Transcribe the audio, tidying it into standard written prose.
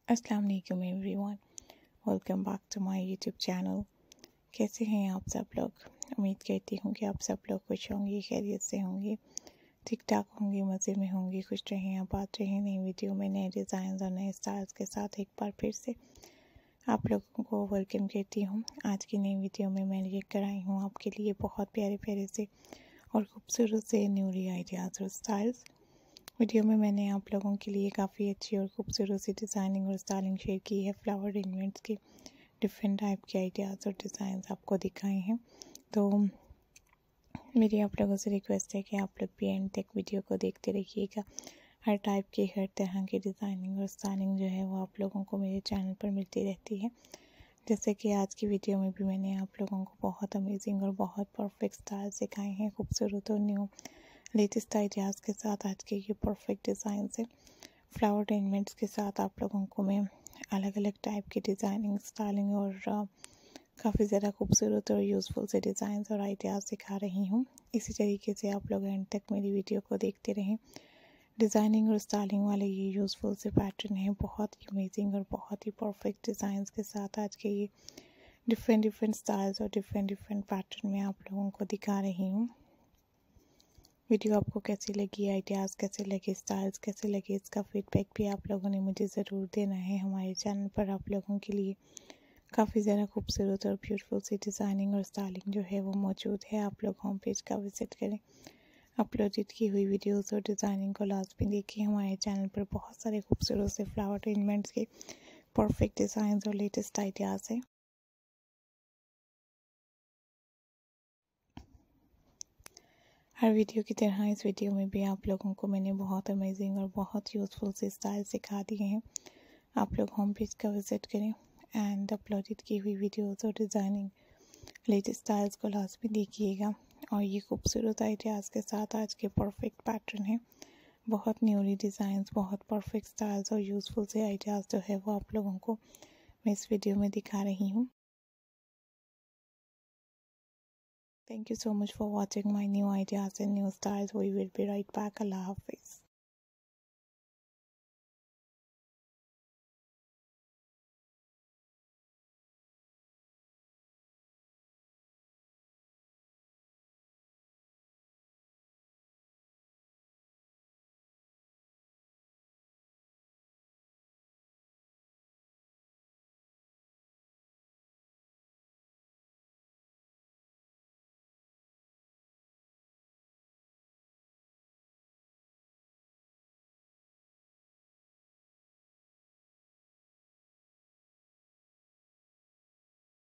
अस्सलाम वालेकुम everyone, welcome back to my YouTube channel. कैसे हैं आप सब लोग? उम्मीद करती हूँ कि आप सब लोग खुश होंगे, खैरियत से होंगे, ठीक ठाक होंगे, मज़े में होंगे, खुश रहें, आबाद रहें। नई वीडियो में नए डिज़ाइन और नए स्टाइल्स के साथ एक बार फिर से आप लोगों को वेलकम करती हूँ। आज की नई वीडियो में मैं लेकर आई हूँ आपके लिए बहुत प्यारे प्यारे से और खूबसूरत से न्यूली आइडियाज़ और स्टाइल्स। वीडियो में मैंने आप लोगों के लिए काफ़ी अच्छी और खूबसूरत सी डिज़ाइनिंग और स्टाइलिंग शेयर की है। फ्लावर अरेंजमेंट्स के डिफरेंट टाइप के आइडियाज़ और डिज़ाइंस आपको दिखाए हैं। तो मेरी आप लोगों से रिक्वेस्ट है कि आप लोग भी एंड तक वीडियो को देखते रहिएगा। हर टाइप की हर तरह की डिज़ाइनिंग और स्टाइलिंग जो है वो आप लोगों को मेरे चैनल पर मिलती रहती है। जैसे कि आज की वीडियो में भी मैंने आप लोगों को बहुत अमेजिंग और बहुत परफेक्ट स्टाइल सिखाए हैं, खूबसूरत और न्यू लेटेस्ट आइडियाज़ के साथ। आज के ये परफेक्ट डिज़ाइन से फ्लावर अरेंजमेंट्स के साथ आप लोगों को मैं अलग अलग टाइप की डिज़ाइनिंग, स्टाइलिंग और काफ़ी ज़्यादा खूबसूरत और यूज़फुल से डिज़ाइंस और आइडियाज़ सिखा रही हूँ। इसी तरीके से आप लोग एंड तक मेरी वीडियो को देखते रहें। डिज़ाइनिंग और स्टाइलिंग वाले ये यूज़फुल से पैटर्न है, बहुत ही अमेजिंग और बहुत ही परफेक्ट डिज़ाइंस के साथ आज के ये डिफरेंट स्टाइल्स और डिफरेंट पैटर्न में आप लोगों को दिखा रही हूँ। वीडियो आपको कैसी लगी, आइडियाज़ कैसे लगे, स्टाइल्स कैसे लगे, इसका फीडबैक भी आप लोगों ने मुझे ज़रूर देना है। हमारे चैनल पर आप लोगों के लिए काफ़ी ज़्यादा खूबसूरत और ब्यूटीफुल सी डिज़ाइनिंग और स्टाइलिंग जो है वो मौजूद है। आप लोग होम पेज का विज़िट करें, अपलोडेड की हुई वीडियोस और डिज़ाइनिंग को लाजमी देखिए। हमारे चैनल पर बहुत सारे खूबसूरत से फ्लावर अरेंजमेंट्स के परफेक्ट डिज़ाइंस और लेटेस्ट आइडियाज़ हैं। हर वीडियो की तरह इस वीडियो में भी आप लोगों को मैंने बहुत अमेजिंग और बहुत यूज़फुल से स्टाइल सिखा दिए हैं। आप लोग होम पेज का विज़िट करें एंड अपलोडेड की हुई वीडियोस और डिज़ाइनिंग लेटेस्ट स्टाइल्स को लाजमी देखिएगा। और ये खूबसूरत आइडियाज़ के साथ आज के परफेक्ट पैटर्न है, बहुत न्यूली डिज़ाइंस, बहुत परफेक्ट स्टाइल्स और यूज़फुल से आइडियाज़ जो है वो आप लोगों को मैं इस वीडियो में दिखा रही हूँ। Thank you so much for watching my new ideas and new styles. We will be right back. Allah Hafiz.